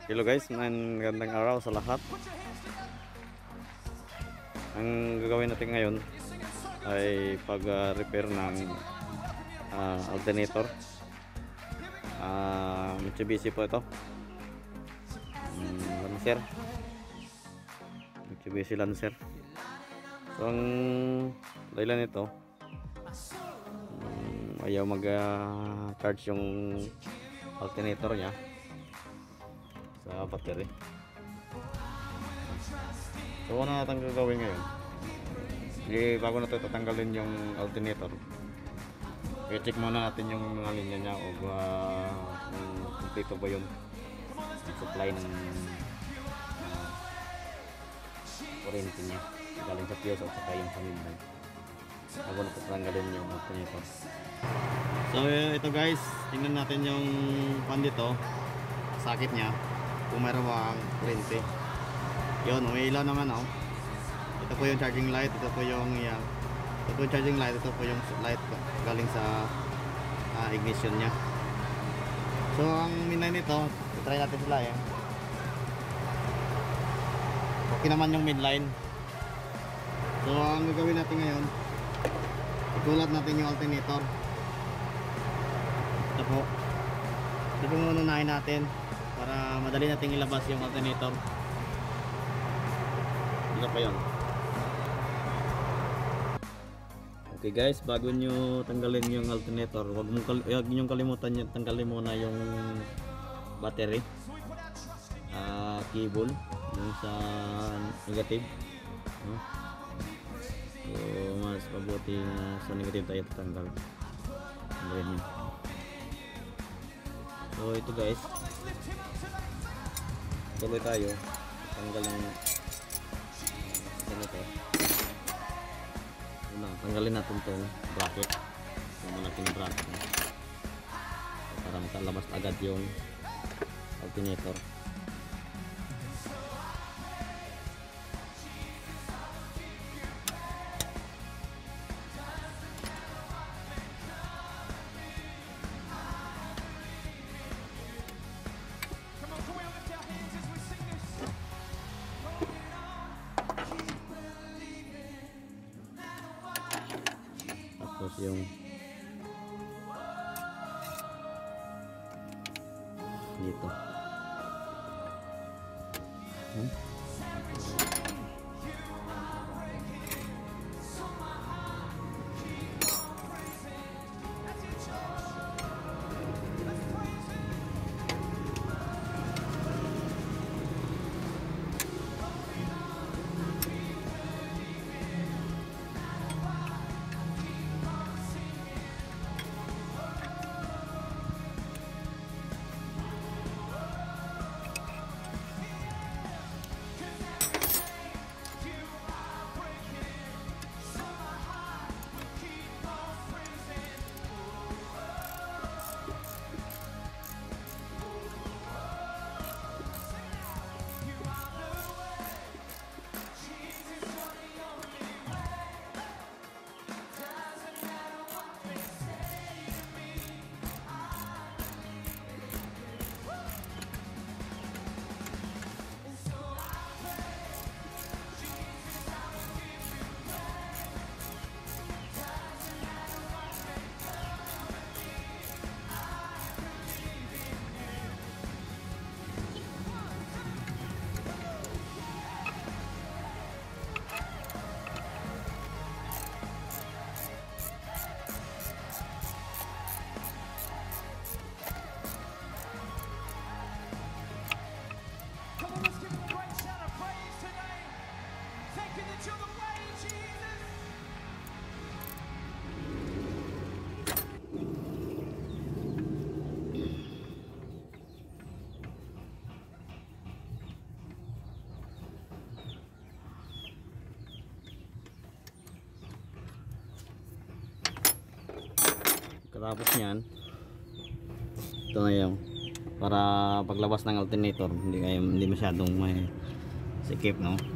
Hello guys, magandang araw sa lahat. Ang gagawin natin ngayon ay pag-repair ng alternator. Mitsubishi po ito. Lancer. Mitsubishi Lancer. So ang dahilan nito, ayaw mag-charge yung alternator niya sa battery. So ano natin gagawin ngayon? Bago natin tatanggalin yung alternator, i-check muna natin yung mga linya niya o kung kompleto ba yung supply ng kuryente niya galing sa fuse at saka yung pamindan bago natin tatanggalin yung alternator. So ito guys, tingnan natin yung pan dito, sakit niya kung mayroon bang kuryente. Yun, umiilaw naman oh. Ito po yung charging light, ito po yung ito po yung charging light, ito po yung light galing sa ignition niya. So ang minay nito, try natin sila eh. Okay naman yung midline. So ang gagawin natin ngayon, ikulat natin yung alternator. Ito po. Ito po muna unahin natin para madali natin ilabas yung alternator. Ito pa yun. Okay guys, bago nyo tanggalin yung alternator, huwag nyo kalimutan yung tanggalin muna yung battery cable yung sa negative, no? So mas mabuti na sa negative tayo tatanggal. Tanggalin nyo. So ito guys, tuloy tayo tanggal ng ganito. Una, tanggalin natin itong bracket, yung malaking bracket para makalabas agad yung alternator. Tapos yung dito. Katapos nyan, ito na yung para paglabas ng alternator hindi masyadong may sikip, no?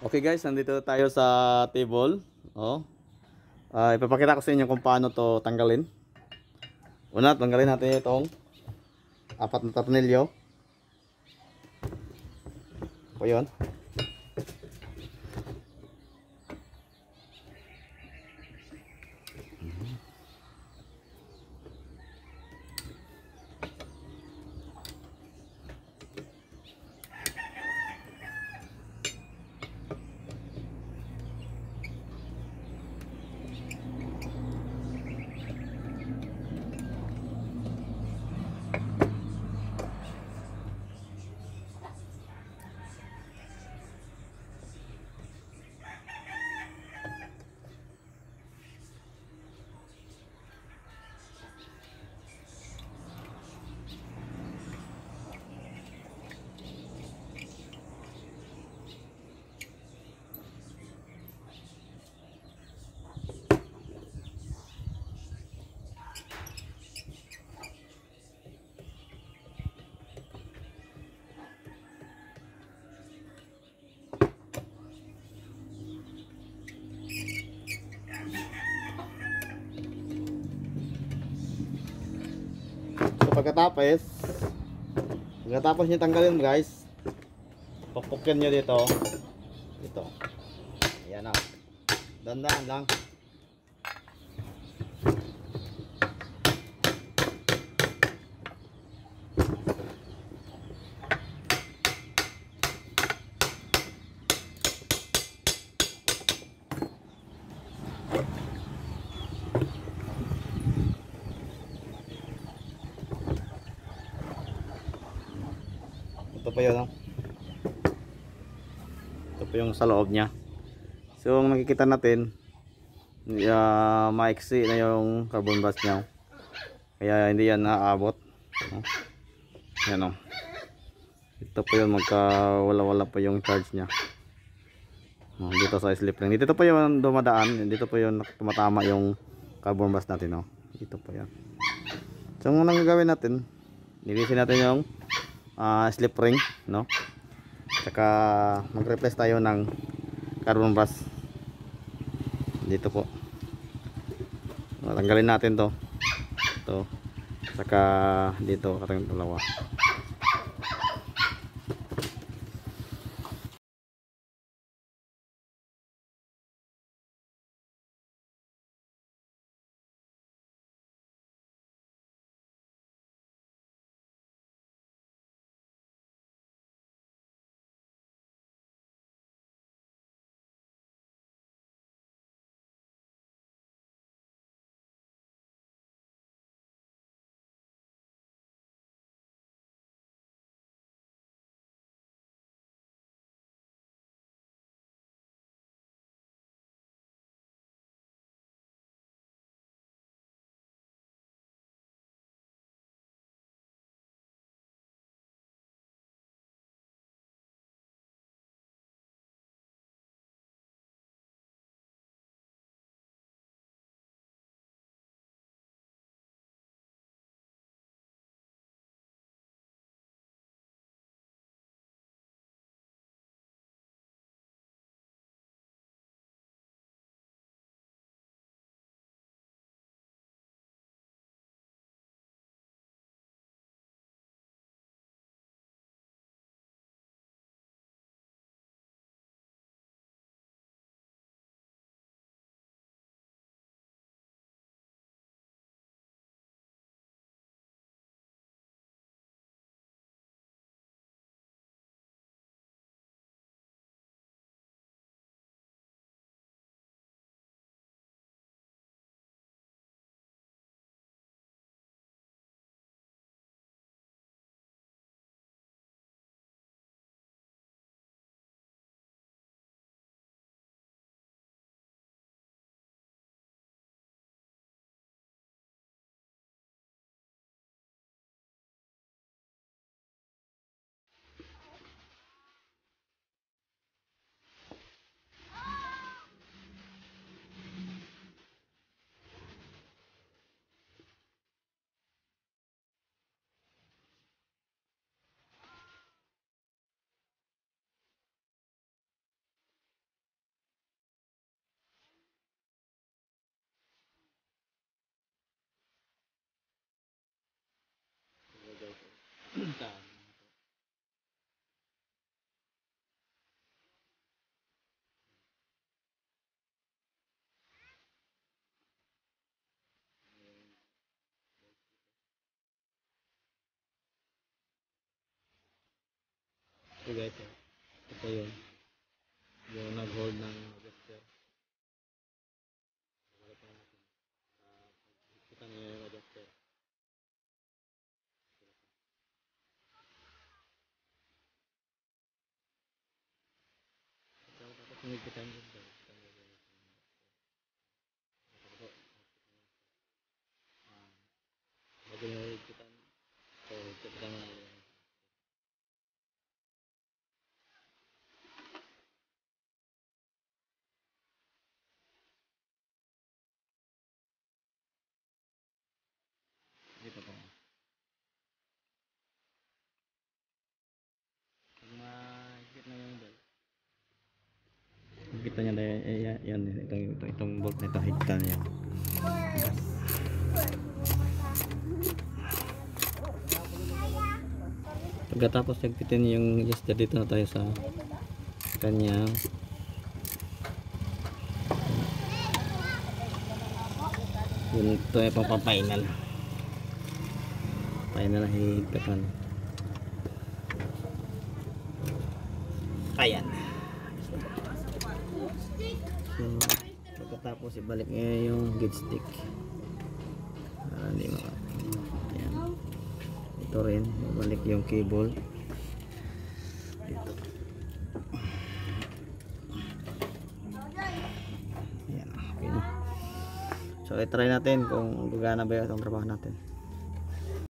Okay guys, nandito tayo sa table. Oh. Ipapakita ko sa inyo kung paano to tanggalin. Una, tanggalin natin itong apat na tornilyo. O yun. So pagkatapos nyo tanggalin guys, pupukyan nyo dito. Ito. Ayan na. Dandan lang. Ito pa yun, oh. Ito pa yung sa loob nya. So ang nakikita natin, maiksi na yung carbon brush nya, kaya hindi yan naaabot, oh. Yan, oh. Ito pa yun, wala pa yung charge nya, oh, dito sa slip ring. Dito pa yung dumadaan, dito pa yung tumatama yung carbon brush natin, oh. Dito pa yan. So ang unang gagawin natin, nilisin natin yung slip ring, no? Saka mag-replace tayo ng carbon brush dito po. Tanggalin natin to. Ito. Saka dito katong dalawa. guys, ito yun. Yung nag-hold ng adjuster. Kita niyo yung adjuster. Tapos nagkitan yun guys. Bago nyo nagkitan. So, kita mo na. Dito po. Pag mahigpit na yung belt. Kita niya dahil, yan, itong bolt nito, higtan niya. Pagkatapos nagpitin yung adjuster, dito na tayo sa kanyang yun, ito ay pang-final na higpatan. Ayan. So, pagkatapos ibalik niya yung gauge stick para hindi maka. Ayan. Ito rin, ibalik yung cable dito. Ayan, okay na. So, i-try natin kung gagana ba itong trabaho natin.